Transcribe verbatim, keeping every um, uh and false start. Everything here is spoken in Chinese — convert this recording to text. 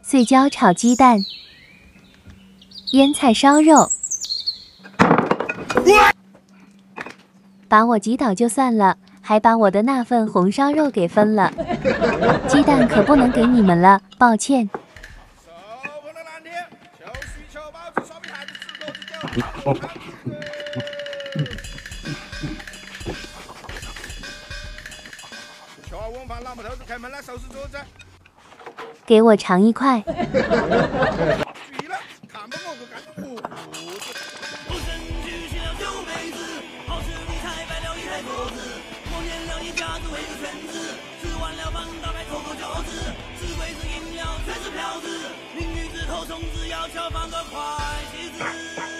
碎椒炒鸡蛋，腌菜烧肉。把我击倒就算了，还把我的那份红烧肉给分了。鸡蛋可不能给你们了，抱歉。 给我尝一块。 明女子头虫子要敲放个快些子。